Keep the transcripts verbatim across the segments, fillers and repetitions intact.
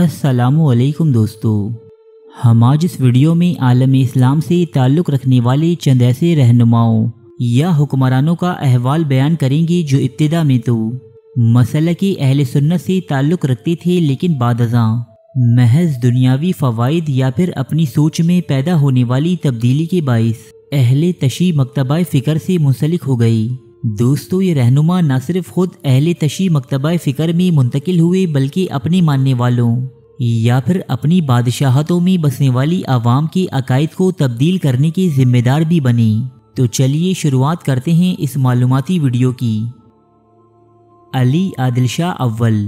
السلام علیکم دوستو، ہم آج اس ویڈیو میں عالم اسلام سے تعلق رکھنے والے چند ایسے رہنماؤں یا حکمرانوں کا احوال بیان کریں گے جو ابتدا میں تو مسلک اہل سنت سے تعلق رکھتے تھے، لیکن بعد ازاں محض دنیاوی فوائد یا پھر اپنی سوچ میں پیدا ہونے والی تبدیلی کے باعث اہل تشیع مکتبہ فکر سے منسلک ہو گئی۔ دوستو، یہ رہنما نہ صرف خود اہل تشیع مکتبہ فکر میں منتقل ہوئے بلکہ اپنے ماننے والوں یا پھر اپنی بادشاہتوں میں بسنے والی عوام کے عقائد کو تبدیل کرنے کے ذمہ دار بھی بنے۔ تو چلیے شروعات کرتے ہیں اس معلوماتی ویڈیو کی۔ علی عادل شاہ اول۔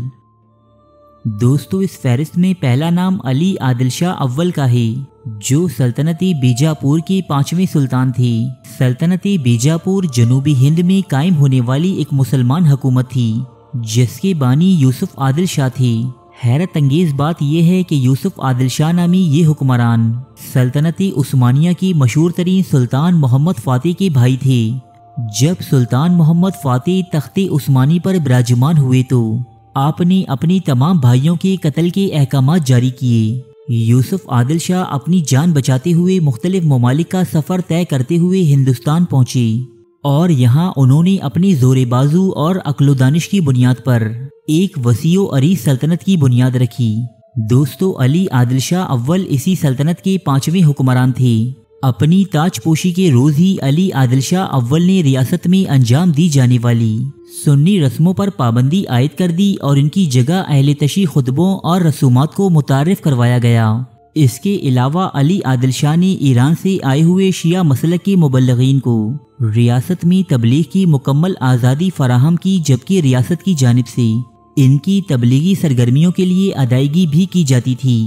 دوستو، اس فہرست میں پہلا نام علی عادل شاہ اول کا ہے، جو سلطنتی بیجاپور کے پانچویں سلطان تھے۔ سلطنتی بیجاپور جنوبی ہند میں قائم ہونے والی ایک مسلمان حکومت تھی جس کے بانی یوسف عادل شاہ تھے۔ حیرت انگیز بات یہ ہے کہ یوسف عادل شاہ نامی یہ حکمران سلطنتی عثمانیہ کی مشہور ترین سلطان محمد فاتح کے بھائی تھے۔ جب سلطان محمد فاتح تخت عثمانی پر براجمان ہوئے تو آپ نے اپنی تمام بھائیوں کے قتل کے احکامات جاری کیے۔ یوسف عادل شاہ اپنی جان بچاتے ہوئے مختلف ممالک کا سفر طے کرتے ہوئے ہندوستان پہنچے اور یہاں انہوں نے اپنی زور بازو اور عقل و دانش کی بنیاد پر ایک وسیع و عریض سلطنت کی بنیاد رکھی۔ دوستو، علی عادل شاہ اول اسی سلطنت کے پانچویں حکمران تھے۔ اپنی تاج پوشی کے روز ہی علی عادل شاہ اول نے ریاست میں انجام دی جانے والی سنی رسموں پر پابندی عائد کر دی اور ان کی جگہ اہل تشیع خطبوں اور رسومات کو متعارف کروایا گیا۔ اس کے علاوہ علی عادل شاہ نے ایران سے آئے ہوئے شیعہ مسلک کے مبلغین کو ریاست میں تبلیغ کی مکمل آزادی فراہم کی، جبکہ ریاست کی جانب سے ان کی تبلیغی سرگرمیوں کے لیے ادائیگی بھی کی جاتی تھی۔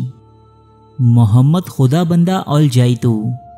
محمد خدا بندہ اولجائیتو۔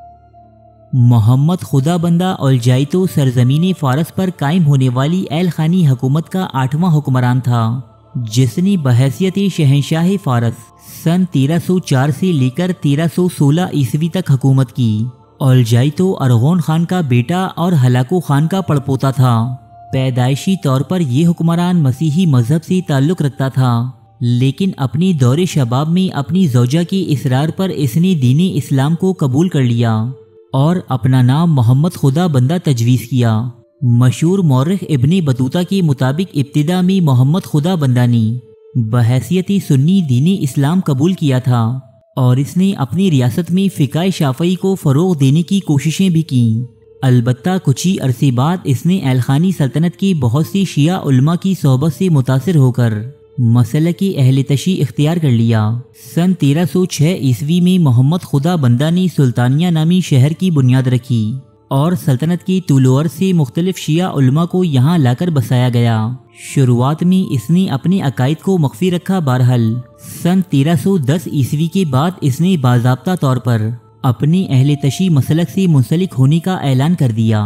محمد خدا بندہ اولجائیتو سرزمین فارس پر قائم ہونے والی ایل خانی حکومت کا آٹھواں حکمران تھا، جس نے بحیثیت شہنشاہ فارس سن تیرہ سو چار سے لے کر تیرہ سو سولہ عیسوی تک حکومت کی۔ اولجائیتو ارغون خان کا بیٹا اور ہلاکو خان کا پڑپوتا تھا۔ پیدائشی طور پر یہ حکمران مسیحی مذہب سے تعلق رکھتا تھا، لیکن اپنی دور شباب میں اپنی زوجہ کے اصرار پر اس نے دین اسلام کو قبول کر لیا اور اپنا نام محمد خدا بندہ تجویز کیا۔ مشہور مورخ ابن بطوطہ کے مطابق ابتدا میں محمد خدا بندہ نے بحیثیت سنی دین اسلام قبول کیا تھا اور اس نے اپنی ریاست میں فقہ شافعی کو فروغ دینے کی کوششیں بھی کیں۔ البتہ کچھ ہی عرصے بعد اس نے ایل خانی سلطنت کی بہت سی شیعہ علماء کی صحبت سے متاثر ہو کر مسلک اہل تشیع اختیار کر لیا۔ سن تیرہ سو چھ عیسوی میں محمد خدا بندہ نے سلطانیہ نامی شہر کی بنیاد رکھی اور سلطنت کی طول و عرض سے مختلف شیعہ علماء کو یہاں لا کر بسایا گیا۔ شروعات میں اس نے اپنے عقائد کو مخفی رکھا، بہرحال سن تیرہ سو دس عیسوی کے بعد اس نے باضابطہ طور پر اپنے اہل تشیع مسلک سے منسلک ہونے کا اعلان کر دیا۔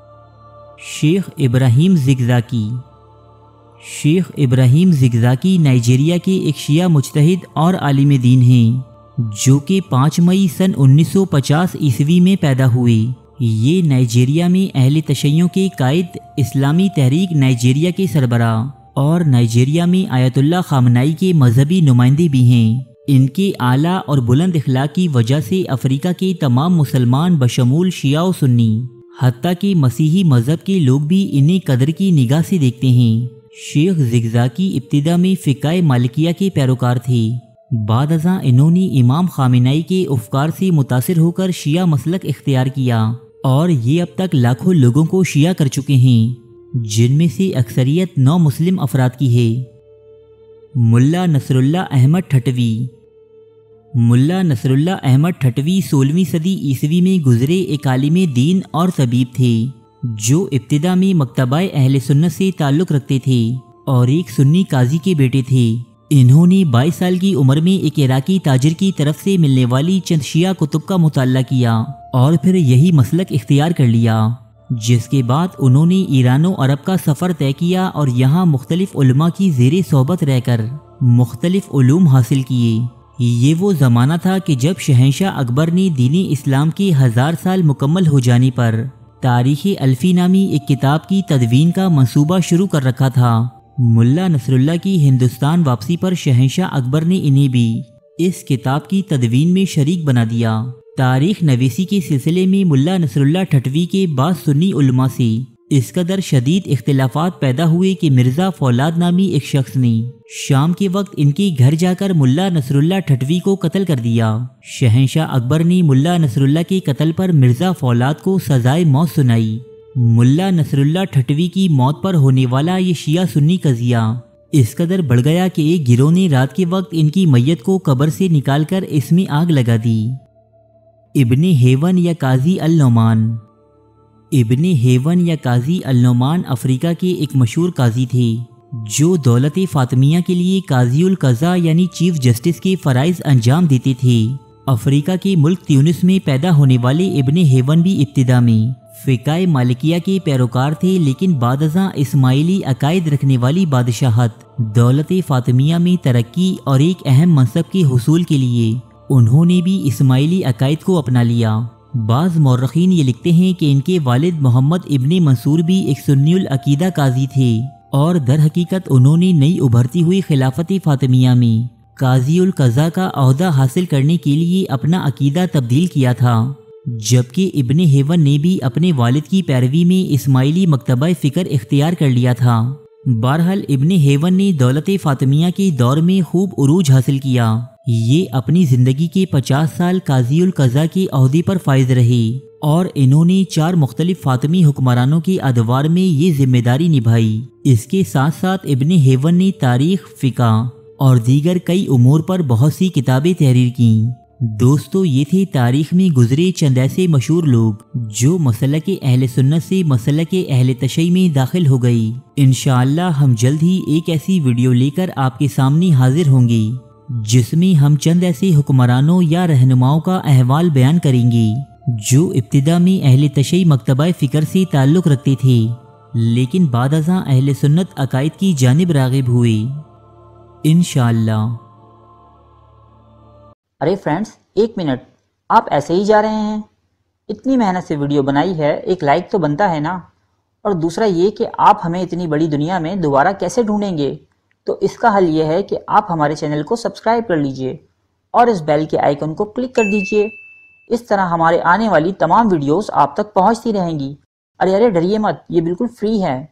شیخ ابراہیم زگزاکی۔ شیخ ابراہیم زگزاکی نائجیریا کے ایک شیعہ مجتہد اور عالم دین ہیں، جو کہ پانچ مئی سن انیس سو پچاس عیسوی میں پیدا ہوئے۔ یہ نائجیریا میں اہل تشیع کے قائد، اسلامی تحریک نائجیریا کے سربراہ اور نائجیریا میں آیت اللہ خامنائی کے مذہبی نمائندے بھی ہیں۔ ان کے اعلیٰ اور بلند اخلاق کی وجہ سے افریقہ کے تمام مسلمان بشمول شیعہ و سنی، حتیٰ کہ مسیحی مذہب کے لوگ بھی انہیں قدر کی نگاہ سے دیکھتے ہیں۔ شیخ زگزاکی ابتدا میں فقہ مالکیہ کے پیروکار تھے، بعد ازاں انہوں نے امام خامنائی کے افکار سے متاثر ہو کر شیعہ مسلک اختیار کیا اور یہ اب تک لاکھوں لوگوں کو شیعہ کر چکے ہیں، جن میں سے اکثریت نو مسلم افراد کی ہے۔ ملا نصر اللہ احمد ٹھٹوی۔ ملا نصر اللہ احمد ٹھٹوی سولہویں صدی عیسوی میں گزرے ایک عالم دین اور طبیب تھے، جو ابتدا میں مکتبہ اہل سنت سے تعلق رکھتے تھے اور ایک سنی قاضی کے بیٹے تھے۔ انہوں نے بائیس سال کی عمر میں ایک عراقی تاجر کی طرف سے ملنے والی چند شیعہ کتب کا مطالعہ کیا اور پھر یہی مسلک اختیار کر لیا، جس کے بعد انہوں نے ایران و عرب کا سفر طے کیا اور یہاں مختلف علماء کی زیر صحبت رہ کر مختلف علوم حاصل کیے۔ یہ وہ زمانہ تھا کہ جب شہنشاہ اکبر نے دین اسلام کے ہزار سال مکمل ہو جانے پر تاریخ الفی نامی ایک کتاب کی تدوین کا منصوبہ شروع کر رکھا تھا۔ ملا نصراللہ کی ہندوستان واپسی پر شہنشاہ اکبر نے انہیں بھی اس کتاب کی تدوین میں شریک بنا دیا۔ تاریخ نویسی کے سلسلے میں ملا نصراللہ ٹھٹوی کے بعض سنی علماء سے اس قدر شدید اختلافات پیدا ہوئے کہ مرزا فولاد نامی ایک شخص نے شام کے وقت ان کے گھر جا کر ملا نصراللہ ٹھٹوی کو قتل کر دیا۔ شہنشاہ اکبر نے ملا نصراللہ کے قتل پر مرزا فولاد کو سزائے موت سنائی۔ ملا نصراللہ ٹھٹوی کی موت پر ہونے والا یہ شیعہ سنی قضیہ اس قدر بڑھ گیا کہ ایک گروہ نے رات کے وقت ان کی میت کو قبر سے نکال کر اس میں آگ لگا دی۔ ابن ہیون یا قاضی النعمان۔ ابن ہیون یا قاضی النعمان افریقہ کے ایک مشہور قاضی تھے جو دولت فاطمیہ کے لیے قاضی القضاء یعنی چیف جسٹس کے فرائض انجام دیتے تھے۔ افریقہ کے ملک تیونس میں پیدا ہونے والے ابن ہیون بھی ابتدا میں فقہ مالکیہ کے پیروکار تھے، لیکن بعد ازاں اسماعیلی عقائد رکھنے والی بادشاہت دولت فاطمیہ میں ترقی اور ایک اہم منصب کے حصول کے لیے انہوں نے بھی اسماعیلی عقائد کو اپنا لیا۔ بعض مورخین یہ لکھتے ہیں کہ ان کے والد محمد ابن منصور بھی ایک سنی العقیدہ قاضی تھے اور در حقیقت انہوں نے نئی ابھرتی ہوئی خلافت فاطمیہ میں قاضی القضاء کا عہدہ حاصل کرنے کے لیے اپنا عقیدہ تبدیل کیا تھا، جبکہ ابن ہیون نے بھی اپنے والد کی پیروی میں اسماعیلی مکتبہ فکر اختیار کر لیا تھا۔ بہرحال ابن ہیون نے دولت فاطمیہ کے دور میں خوب عروج حاصل کیا۔ یہ اپنی زندگی کے پچاس سال قاضی القضاء کے عہدے پر فائز رہے اور انہوں نے چار مختلف فاطمی حکمرانوں کے ادوار میں یہ ذمہ داری نبھائی۔ اس کے ساتھ ساتھ ابن ہیون نے تاریخ، فقہ اور دیگر کئی امور پر بہت سی کتابیں تحریر کیں۔ دوستو، یہ تھے تاریخ میں گزرے چند ایسے مشہور لوگ جو مسلک اہل سنت سے مسلک اہل تشیع میں داخل ہو گئی۔ انشاءاللہ ہم جلد ہی ایک ایسی ویڈیو لے کر آپ کے سامنے حاضر ہوں گے جس میں ہم چند ایسے حکمرانوں یا رہنماؤں کا احوال بیان کریں گے جو ابتدا میں اہل تشیع مکتبہ فکر سے تعلق رکھتے تھے لیکن بعد ازاں اہل سنت عقائد کی جانب راغب ہوئے انشاءاللہ۔ ارے فرینڈز، ایک منٹ، آپ ایسے ہی جا رہے ہیں؟ اتنی محنت سے ویڈیو بنائی ہے، ایک لائک تو بنتا ہے نا؟ اور دوسرا یہ کہ آپ ہمیں اتنی بڑی دنیا میں دوبارہ کیسے ڈھونڈیں گے؟ تو اس کا حل یہ ہے کہ آپ ہمارے چینل کو سبسکرائب کر لیجئے اور اس بیل کے آئیکن کو کلک کر دیجئے۔ اس طرح ہمارے آنے والی تمام ویڈیوز آپ تک پہنچتی رہیں گی۔ ارے ارے ڈریے مت، یہ بالکل فری ہے۔